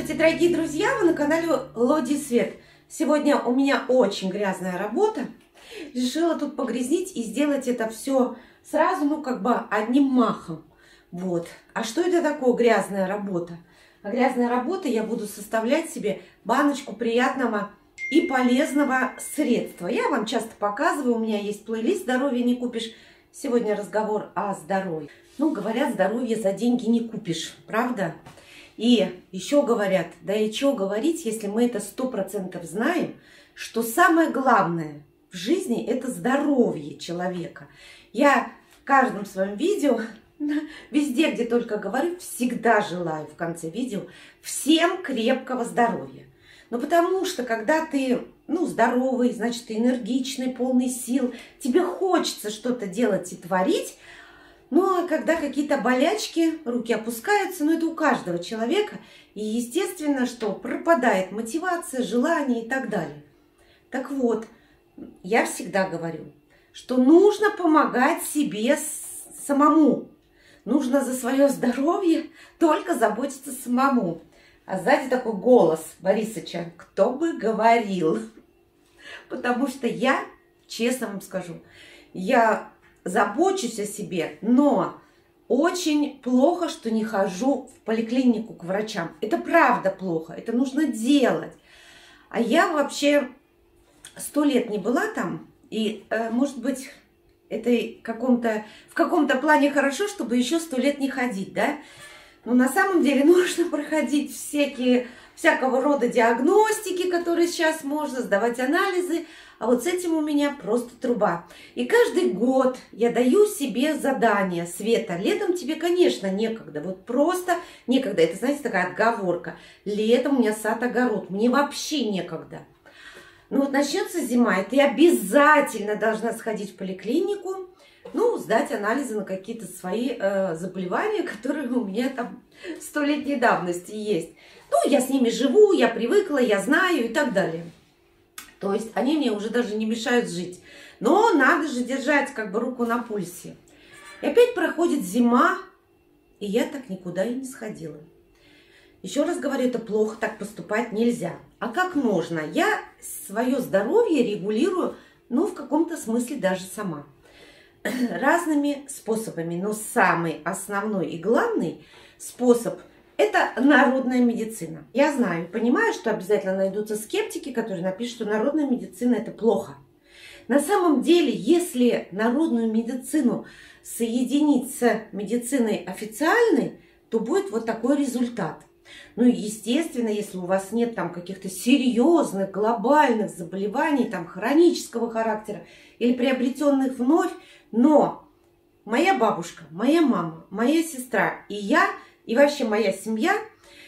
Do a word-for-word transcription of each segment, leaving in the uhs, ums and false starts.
Здравствуйте, дорогие друзья! Вы на канале Лоди Свет. Сегодня у меня очень грязная работа. Решила тут погрязнить и сделать это все сразу, ну как бы одним махом. Вот. А что это такое грязная работа? А грязная работа, я буду составлять себе баночку приятного и полезного средства. Я вам часто показываю, у меня есть плейлист «Здоровье не купишь». Сегодня разговор о здоровье. Ну, говорят, здоровье за деньги не купишь, правда? И еще говорят, да и что говорить, если мы это сто процентов знаем, что самое главное в жизни – это здоровье человека. Я в каждом своем видео, везде, где только говорю, всегда желаю в конце видео всем крепкого здоровья. Ну, потому что, когда ты, ну, здоровый, значит, ты энергичный, полный сил, тебе хочется что-то делать и творить. Ну, а когда какие-то болячки, руки опускаются, ну, это у каждого человека. И, естественно, что пропадает мотивация, желание и так далее. Так вот, я всегда говорю, что нужно помогать себе самому. Нужно за свое здоровье только заботиться самому. А сзади такой голос Борисыча: кто бы говорил. Потому что я, честно вам скажу, я забочусь о себе, но очень плохо, что не хожу в поликлинику к врачам. Это правда плохо, это нужно делать. А я вообще сто лет не была там, и, может быть, это в каком-то в каком-то плане хорошо, чтобы еще сто лет не ходить, да? Но на самом деле нужно проходить всякие, всякого рода диагностики, которые сейчас можно, сдавать анализы. А вот с этим у меня просто труба. И каждый год я даю себе задание: Света, летом тебе, конечно, некогда. Вот просто некогда. Это, знаете, такая отговорка. Летом у меня сад-огород. Мне вообще некогда. Ну вот начнется зима, и ты обязательно должна сходить в поликлинику, ну, сдать анализы на какие-то свои э, заболевания, которые у меня там столетней давности есть. Ну, я с ними живу, я привыкла, я знаю и так далее. То есть они мне уже даже не мешают жить. Но надо же держать как бы руку на пульсе. И опять проходит зима, и я так никуда и не сходила. Еще раз говорю, это плохо, так поступать нельзя. А как можно? Я свое здоровье регулирую, ну, в каком-то смысле даже сама. Разными способами. Но самый основной и главный способ – это народная медицина. Я знаю, понимаю, что обязательно найдутся скептики, которые напишут, что народная медицина – это плохо. На самом деле, если народную медицину соединить с медициной официальной, то будет вот такой результат. Ну и естественно, если у вас нет там каких-то серьезных, глобальных заболеваний, там хронического характера или приобретенных вновь, но моя бабушка, моя мама, моя сестра и я, и вообще моя семья,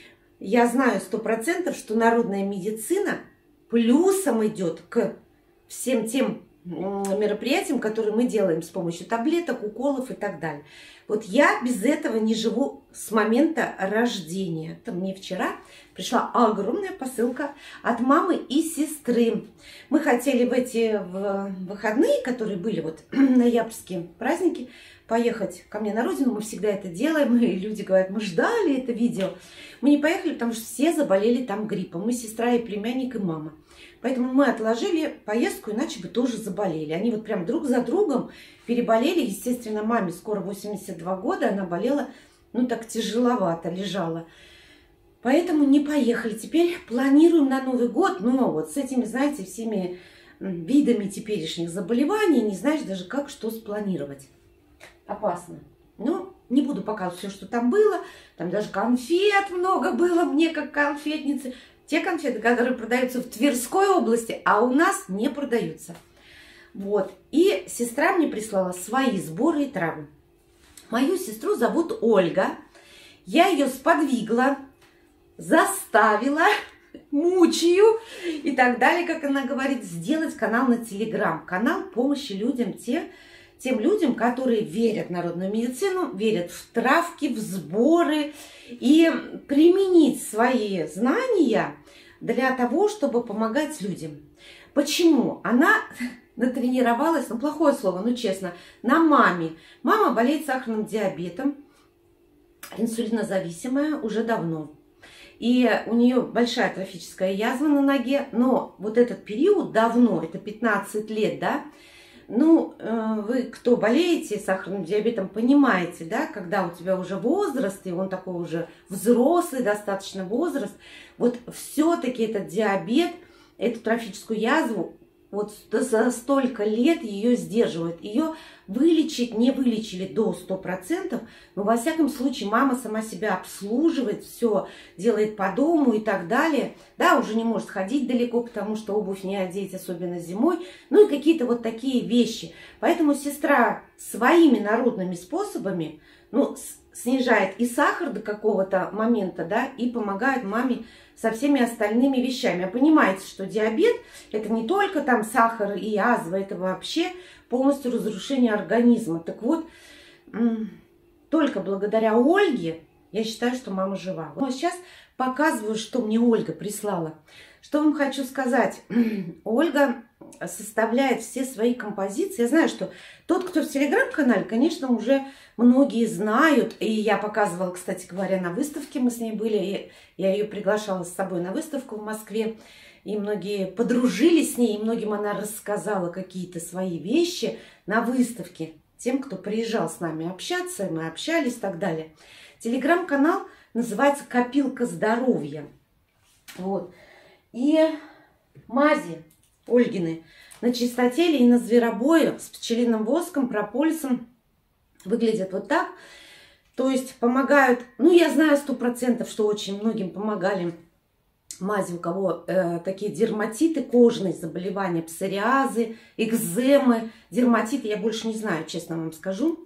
я знаю сто процентов, что народная медицина плюсом идет к всем тем мероприятиям, которые мы делаем с помощью таблеток, уколов и так далее. Вот я без этого не живу с момента рождения. Это мне вчера пришла огромная посылка от мамы и сестры. Мы хотели в эти выходные, которые были вот ноябрьские праздники, поехать ко мне на родину. Мы всегда это делаем, и люди говорят: мы ждали это видео. Мы не поехали, потому что все заболели там гриппом. Мы сестра и племянник, и мама. Поэтому мы отложили поездку, иначе бы тоже заболели. Они вот прям друг за другом переболели. Естественно, маме скоро восемьдесят два года, она болела, ну так тяжеловато лежала. Поэтому не поехали. Теперь планируем на Новый год, но вот с этими, знаете, всеми видами теперешних заболеваний не знаешь даже, как что спланировать. Опасно. Ну, не буду показывать все, что там было. Там даже конфет много было мне, как конфетницы. Те конфеты, которые продаются в Тверской области, а у нас не продаются. Вот. И сестра мне прислала свои сборы и травы. Мою сестру зовут Ольга. Я ее сподвигла, заставила, мучаю и так далее, как она говорит, сделать канал на Телеграм. Канал помощи людям, те, тем людям, которые верят в народную медицину, верят в травки, в сборы и применить свои знания для того, чтобы помогать людям. Почему? Она натренировалась, ну плохое слово, ну честно, на маме. Мама болеет сахарным диабетом, инсулинозависимая уже давно. И у нее большая трофическая язва на ноге, но вот этот период давно, это пятнадцать лет, да, ну, вы, кто болеете сахарным диабетом, понимаете, да, когда у тебя уже возраст, и он такой уже взрослый достаточно возраст, вот все-таки этот диабет, эту трофическую язву, вот за столько лет ее сдерживает. Ее вылечить не вылечили до ста процентов, но во всяком случае мама сама себя обслуживает, все делает по дому и так далее. Да, уже не может ходить далеко, потому что обувь не одеть, особенно зимой. Ну и какие-то вот такие вещи. Поэтому сестра своими народными способами, ну, снижает и сахар до какого-то момента, да, и помогает маме со всеми остальными вещами. А понимаете, что диабет – это не только там сахар и язва, это вообще полностью разрушение организма. Так вот, только благодаря Ольге я считаю, что мама жива. Вот сейчас показываю, что мне Ольга прислала. Что вам хочу сказать. Ольга составляет все свои композиции. Я знаю, что тот, кто в телеграм-канале, конечно, уже многие знают. И я показывала, кстати говоря, на выставке. Мы с ней были. Я ее приглашала с собой на выставку в Москве. И многие подружились с ней. И многим она рассказала какие-то свои вещи на выставке. Тем, кто приезжал с нами общаться, мы общались и так далее. Телеграм-канал называется «Копилка здоровья». Вот. И мази Ольгины на чистотеле и на зверобое с пчелиным воском, прополисом выглядят вот так. То есть помогают, ну я знаю сто процентов, что очень многим помогали мази, у кого э, такие дерматиты, кожные заболевания, псориазы, экземы, дерматиты, я больше не знаю, честно вам скажу.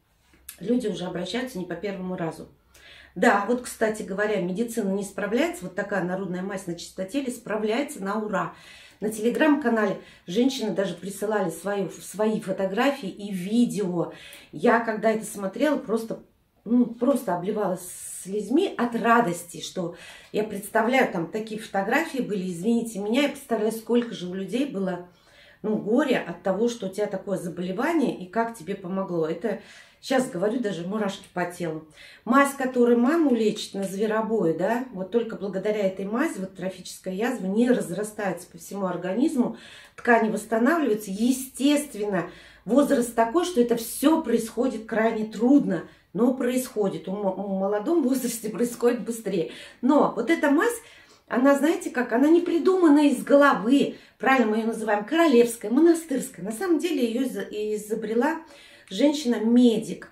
Люди уже обращаются не по первому разу. Да, вот, кстати говоря, медицина не справляется, вот такая народная мазь на чистотеле справляется на ура. На телеграм-канале женщины даже присылали свои, свои фотографии и видео. Я, когда это смотрела, просто, ну, просто обливалась слезьми от радости, что я представляю, там такие фотографии были, извините меня, я представляю, сколько же у людей было, ну, горя от того, что у тебя такое заболевание и как тебе помогло. Это... Сейчас говорю, даже мурашки по телу. Мазь, которая маму лечит на зверобое, да, вот только благодаря этой мази вот трофическая язва не разрастается по всему организму, ткани восстанавливаются. Естественно, возраст такой, что это все происходит крайне трудно, но происходит. У молодом возрасте происходит быстрее. Но вот эта мазь, она, знаете как, она не придумана из головы. Правильно мы ее называем королевская, монастырская. На самом деле ее изобрела женщина-медик.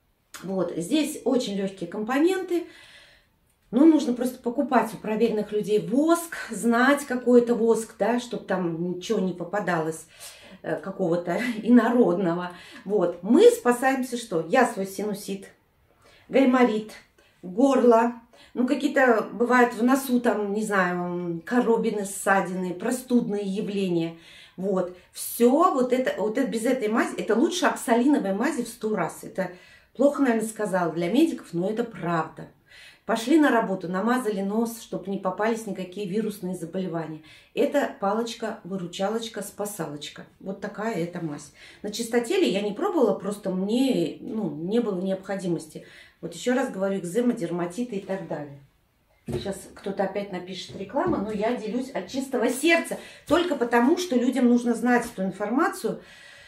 Вот. Здесь очень легкие компоненты. Ну, нужно просто покупать у проверенных людей воск, знать какой это воск, да, чтобы там ничего не попадалось какого-то инородного. Вот. Мы спасаемся что? Я свой синусит, гайморит, горло, ну, какие-то бывают в носу, там, не знаю, коробины, ссадины, простудные явления. Вот, все вот это, вот это без этой мази, это лучше оксалиновой мази в сто раз. Это плохо, наверное, сказала для медиков, но это правда. Пошли на работу, намазали нос, чтобы не попались никакие вирусные заболевания. Это палочка-выручалочка, спасалочка. Вот такая эта мазь. На чистотеле я не пробовала, просто мне, ну, не было необходимости. Вот еще раз говорю, экзема, дерматиты и так далее. Сейчас кто-то опять напишет рекламу, но я делюсь от чистого сердца. Только потому, что людям нужно знать эту информацию.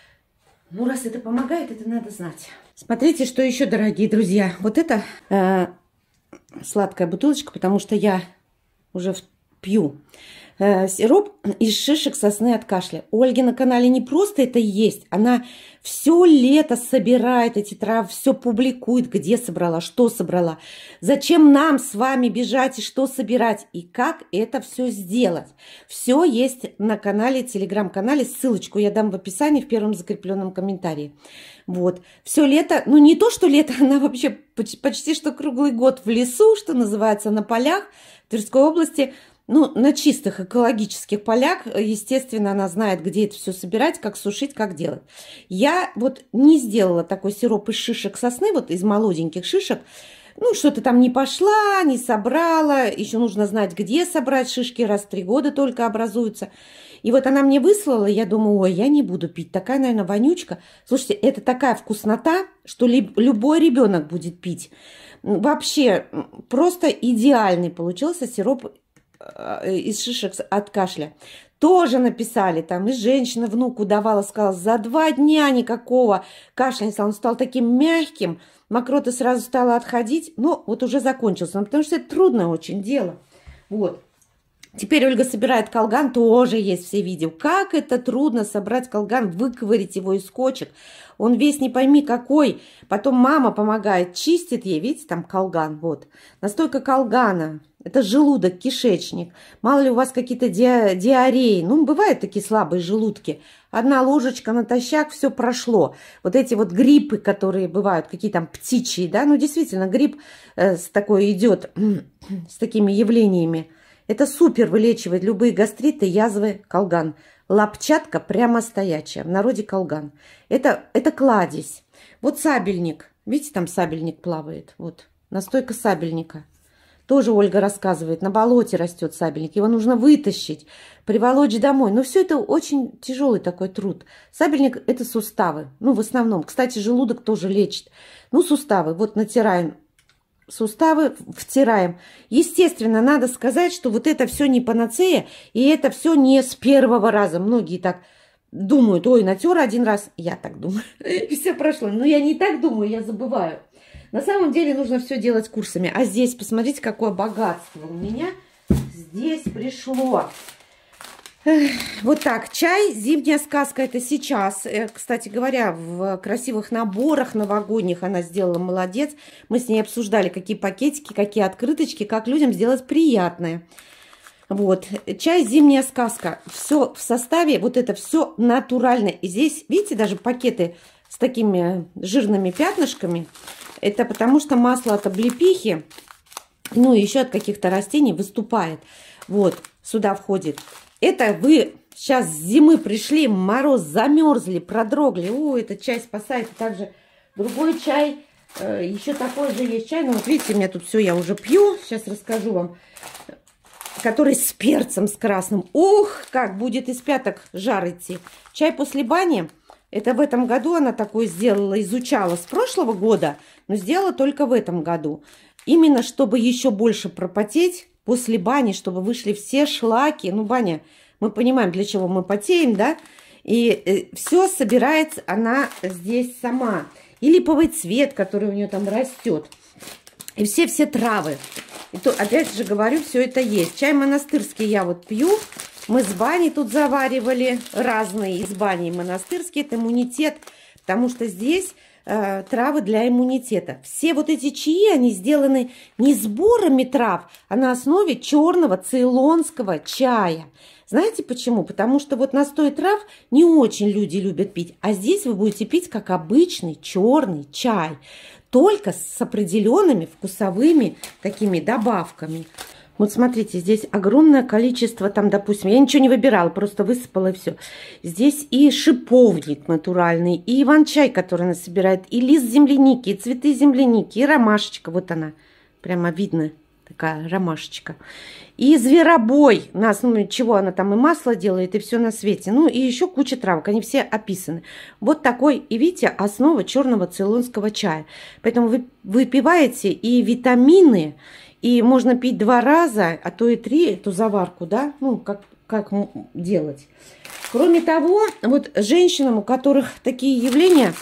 Ну, раз это помогает, это надо знать. Смотрите, что еще, дорогие друзья. Вот это э, сладкая бутылочка, потому что я уже пью. Э, сироп из шишек сосны от кашля. У Ольги на канале не просто это есть. Она все лето собирает эти травы, все публикует, где собрала, что собрала. Зачем нам с вами бежать и что собирать, и как это все сделать. Все есть на канале, телеграм-канале. Ссылочку я дам в описании в первом закрепленном комментарии. Вот. Все лето, ну не то, что лето, она вообще почти что круглый год в лесу, что называется, на полях в Тверской области. Ну, на чистых экологических полях, естественно, она знает, где это все собирать, как сушить, как делать. Я вот не сделала такой сироп из шишек сосны, вот из молоденьких шишек. Ну, что-то там не пошла, не собрала. Еще нужно знать, где собрать шишки. Раз в три года только образуются. И вот она мне выслала, я думаю, ой, я не буду пить. Такая, наверное, вонючка. Слушайте, это такая вкуснота, что любой ребенок будет пить. Вообще, просто идеальный получился сироп из шишек от кашля. Тоже написали, там, и женщина внуку давала, сказала, за два дня никакого кашля не стало. Он стал таким мягким, мокрота сразу стала отходить, но вот уже закончился. Ну, потому что это трудное очень дело. Вот. Теперь Ольга собирает колган, тоже есть все видео. Как это трудно собрать колган, выковырить его из кочек. Он весь не пойми какой. Потом мама помогает, чистит ей, видите, там колган, вот. Настойка колгана. Это желудок, кишечник. Мало ли у вас какие-то ди диареи. Ну, бывают такие слабые желудки. Одна ложечка натощак, все прошло. Вот эти вот гриппы, которые бывают, какие там птичьи, да, ну, действительно, грипп э, с такой идет, с такими явлениями. Это супер вылечивает любые гастриты, язвы, колган. Лапчатка прямо стоячая, в народе колган. Это, это кладезь. Вот сабельник. Видите, там сабельник плавает. Вот, настойка сабельника. Тоже Ольга рассказывает, на болоте растет сабельник. Его нужно вытащить, приволочь домой. Но все это очень тяжелый такой труд. Сабельник – это суставы. Ну, в основном. Кстати, желудок тоже лечит. Ну, суставы. Вот натираем. Суставы втираем. Естественно, надо сказать, что вот это все не панацея, и это все не с первого раза. Многие так думают, ой, натер один раз, я так думаю, и все прошло. Но я не так думаю, я забываю. На самом деле нужно все делать курсами. А здесь, посмотрите, какое богатство у меня здесь пришло. Вот так, чай, зимняя сказка, это сейчас. Кстати говоря, в красивых наборах новогодних она сделала, молодец. Мы с ней обсуждали, какие пакетики, какие открыточки, как людям сделать приятное. Вот, чай, зимняя сказка. Все в составе, вот это все натурально. И здесь, видите, даже пакеты с такими жирными пятнышками. Это потому что масло от облепихи, ну и еще от каких-то растений выступает. Вот, сюда входит. Это вы сейчас с зимы пришли, мороз, замерзли, продрогли. О, этот чай спасает. И также другой чай, э, еще такой же есть чай. Ну вот видите, у меня тут все я уже пью. Сейчас расскажу вам. Который с перцем, с красным. Ох, как будет из пяток жар идти. Чай после бани. Это в этом году она такой сделала, изучала с прошлого года, но сделала только в этом году. Именно чтобы еще больше пропотеть. После бани, чтобы вышли все шлаки. Ну, баня, мы понимаем, для чего мы потеем, да? И э, все собирается она здесь сама. И липовый цвет, который у нее там растет. И все-все травы. И то, опять же говорю, все это есть. Чай монастырский я вот пью. Мы с бани тут заваривали. Разные из бани монастырские. Это иммунитет. Потому что здесь... травы для иммунитета. Все вот эти чаи, они сделаны не сборами трав, а на основе черного цейлонского чая. Знаете почему? Потому что вот настой трав не очень люди любят пить, а здесь вы будете пить как обычный черный чай, только с определенными вкусовыми такими добавками. Вот смотрите, здесь огромное количество, там, допустим, я ничего не выбирала, просто высыпала и все. Здесь и шиповник натуральный, и иван-чай, который она собирает, и лист земляники, и цветы земляники, и ромашечка, вот она, прямо видно, такая ромашечка. И зверобой, на основе чего она там и масло делает, и все на свете. Ну, и еще куча травок, они все описаны. Вот такой, и видите, основа черного цейлонского чая. Поэтому вы выпиваете и витамины, и можно пить два раза, а то и три эту заварку, да, ну, как, как делать. Кроме того, вот женщинам, у которых такие явления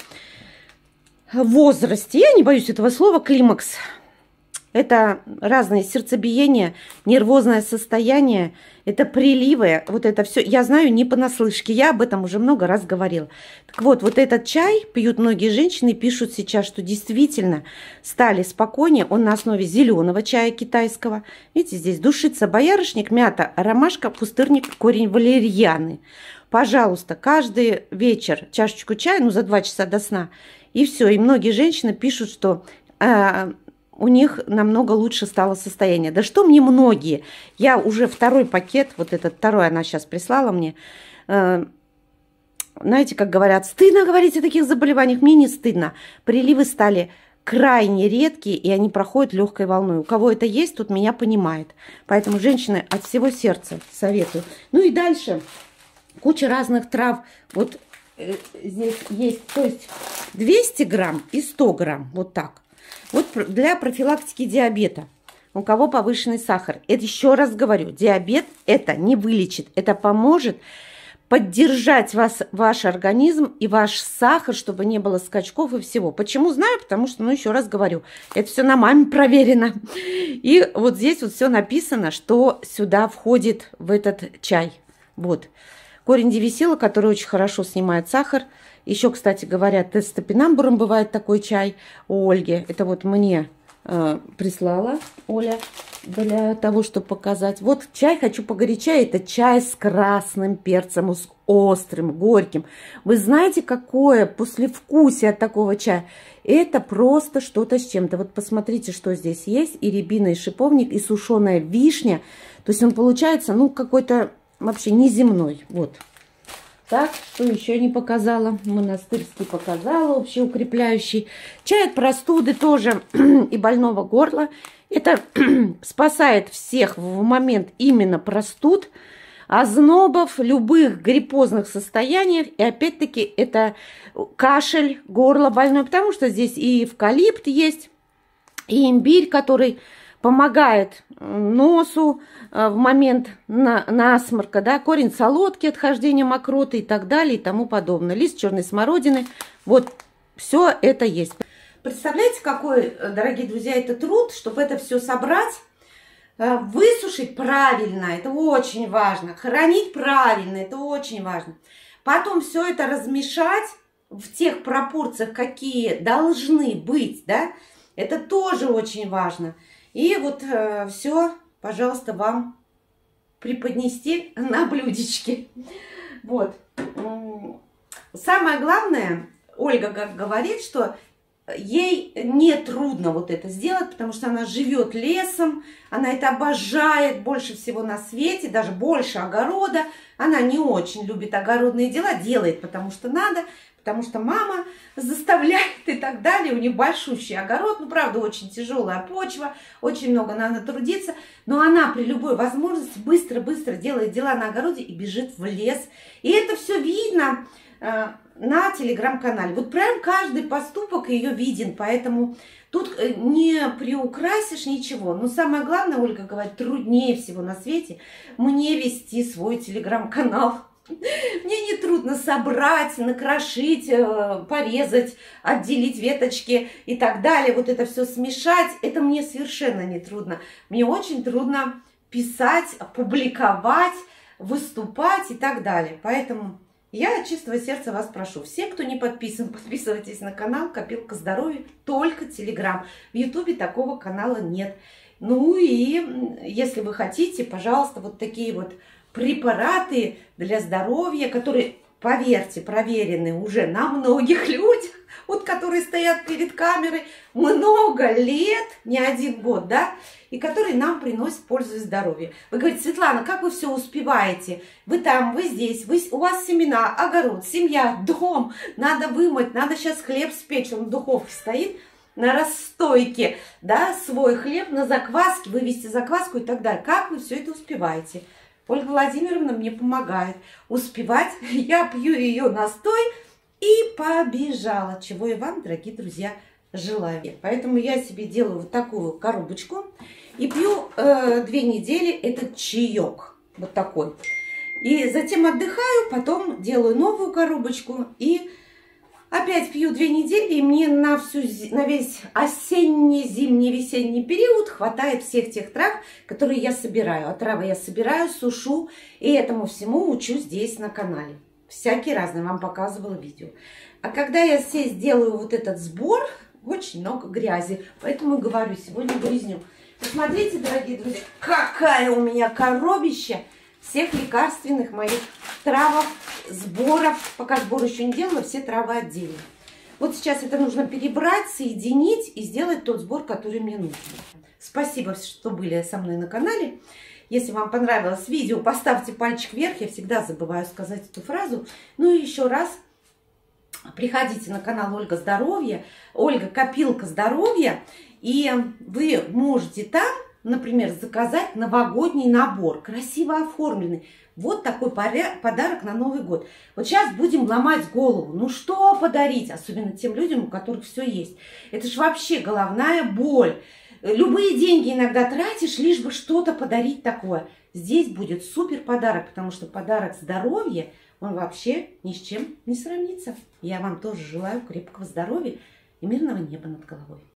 в возрасте, я не боюсь этого слова, климакс, это разные сердцебиения, нервозное состояние, это приливы, вот это все. Я знаю не понаслышке, я об этом уже много раз говорила. Так вот, вот этот чай пьют многие женщины, пишут сейчас, что действительно стали спокойнее. Он на основе зеленого чая китайского. Видите, здесь душица, боярышник, мята, ромашка, пустырник, корень валерьяны. Пожалуйста, каждый вечер чашечку чая, ну, за два часа до сна, и все. И многие женщины пишут, что... Э, у них намного лучше стало состояние. Да что мне многие? Я уже второй пакет, вот этот второй она сейчас прислала мне. Э, знаете, как говорят, стыдно говорить о таких заболеваниях. Мне не стыдно. Приливы стали крайне редкие, и они проходят легкой волной. У кого это есть, тут меня понимает. Поэтому, женщины, от всего сердца советую. Ну и дальше куча разных трав. Вот э, здесь есть, то есть двести грамм и сто грамм. Вот так. Вот для профилактики диабета. У кого повышенный сахар. Это еще раз говорю, диабет это не вылечит. Это поможет поддержать вас, ваш организм и ваш сахар, чтобы не было скачков и всего. Почему знаю? Потому что, ну, еще раз говорю, это все на маме проверено. И вот здесь вот все написано, что сюда входит в этот чай. Вот. Корень девисила, который очень хорошо снимает сахар. Еще, кстати говоря, тестопинамбуром бывает такой чай у Ольги. Это вот мне э, прислала Оля для того, чтобы показать. Вот чай хочу погорячее. Это чай с красным перцем, с острым, горьким. Вы знаете, какое послевкусие от такого чая? Это просто что-то с чем-то. Вот посмотрите, что здесь есть. И рябина, и шиповник, и сушеная вишня. То есть он получается, ну, какой-то вообще неземной. Вот. Так, что еще не показала? Монастырский показала, общеукрепляющий. Чай от простуды тоже и больного горла. Это спасает всех в момент именно простуд, ознобов, любых гриппозных состояниях. И опять-таки это кашель, горло больное, потому что здесь и эвкалипт есть, и имбирь, который помогает носу в момент на, насморка, да, корень солодки, отхождение мокроты и так далее и тому подобное. Лист черной смородины. Вот все это есть. Представляете, какой, дорогие друзья, это труд, чтобы это все собрать, высушить правильно, это очень важно, хранить правильно, это очень важно. Потом все это размешать в тех пропорциях, какие должны быть, да, это тоже очень важно. И вот э, все, пожалуйста, вам преподнести на блюдечке. Вот. Самое главное, Ольга говорит, что ей не трудно вот это сделать, потому что она живет лесом, она это обожает больше всего на свете, даже больше огорода. Она не очень любит огородные дела, делает, потому что надо, потому что мама заставляет и так далее. У нее большущий огород, ну, правда, очень тяжелая почва, очень много надо трудиться, но она при любой возможности быстро-быстро делает дела на огороде и бежит в лес. И это все видно э, на телеграм-канале. Вот прям каждый поступок ее виден, поэтому тут не приукрасишь ничего. Но самое главное, Ольга говорит, труднее всего на свете мне вести свой телеграм-канал. Мне не трудно собрать, накрошить, порезать, отделить веточки и так далее. Вот это все смешать, это мне совершенно не трудно. Мне очень трудно писать, публиковать, выступать и так далее. Поэтому я от чистого сердца вас прошу. Все, кто не подписан, подписывайтесь на канал Копилка Здоровья, только Телеграм. В Ютубе такого канала нет. Ну и если вы хотите, пожалуйста, вот такие вот препараты для здоровья, которые, поверьте, проверены уже на многих людях, вот которые стоят перед камерой много лет, не один год, да, и которые нам приносят пользу и здоровье. Вы говорите, Светлана, как вы все успеваете? Вы там, вы здесь, вы, у вас семена, огород, семья, дом, надо вымыть, надо сейчас хлеб спечь, он в духовке стоит, на расстойке, да, свой хлеб, на закваске, вывести закваску и так далее. Как вы все это успеваете? Ольга Владимировна мне помогает успевать. Я пью ее настой и побежала. Чего и вам, дорогие друзья, желаю. Поэтому я себе делаю вот такую коробочку и пью э, две недели этот чаек. Вот такой. И затем отдыхаю, потом делаю новую коробочку и опять пью две недели, и мне на, всю, на весь осенний, зимний, весенний период хватает всех тех трав, которые я собираю. А травы я собираю, сушу, и этому всему учу здесь на канале. Всякие разные, вам показывала видео. А когда я здесь делаю вот этот сбор, очень много грязи. Поэтому говорю, сегодня грязню. Посмотрите, дорогие друзья, какая у меня коробища всех лекарственных моих травов, сборов. Пока сбор еще не делала, все травы отдельно. Вот сейчас это нужно перебрать, соединить и сделать тот сбор, который мне нужен. Спасибо, что были со мной на канале. Если вам понравилось видео, поставьте пальчик вверх. Я всегда забываю сказать эту фразу. Ну и еще раз приходите на канал Ольга Здоровья, Ольга Копилка Здоровья. И вы можете там например, заказать новогодний набор, красиво оформленный. Вот такой подарок на Новый год. Вот сейчас будем ломать голову. Ну что подарить? Особенно тем людям, у которых все есть. Это ж вообще головная боль. Любые деньги иногда тратишь, лишь бы что-то подарить такое. Здесь будет супер подарок, потому что подарок здоровья, он вообще ни с чем не сравнится. Я вам тоже желаю крепкого здоровья и мирного неба над головой.